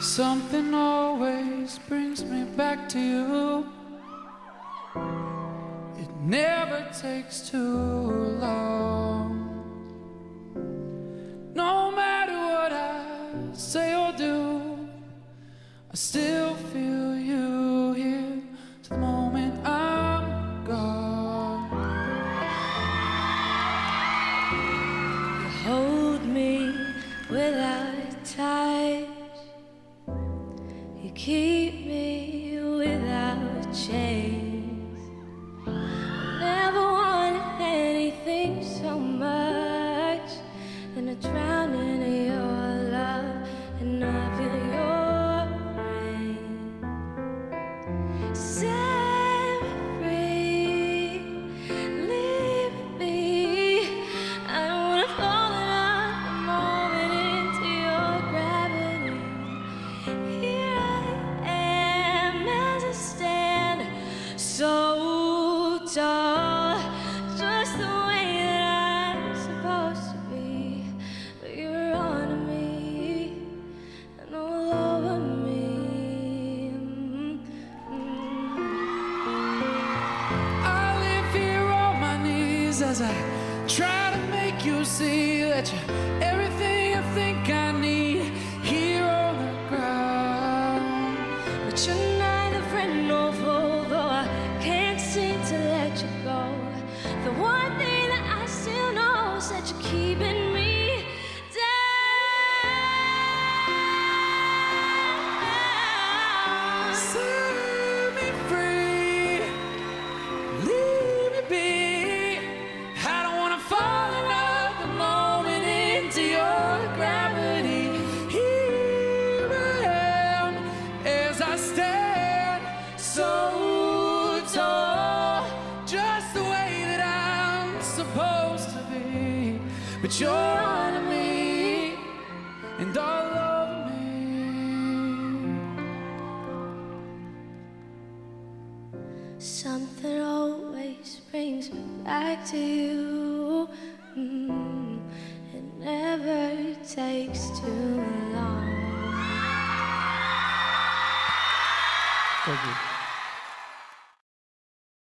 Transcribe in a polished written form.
Something always brings me back to you. It never takes too long. No matter what I say or do, I still feel you here to the moment I'm gone. You hold me without touch. You keep me without chains. I never wanted anything so much than to drown in your love and not feel your rain. Set me free, leave me. I don't wanna fall in a moment into your gravity. Here I am as I stand, so tall, just the way that I'm supposed to be. But you're on me and all over me. I live here on my knees as I try to make you see that you're everything I think I need here on the ground. But you're neither friend nor foe, though I can't seem to let you go. The one thing that I still know is that you're keeping me down. Set me free, leave me be. I don't wanna fall another moment into your gravity. Here I am as I stand, so tall, just the way that I'm supposed to be. But you're on me and all over me. Something always brings me back to you. It never takes too long. Thank you.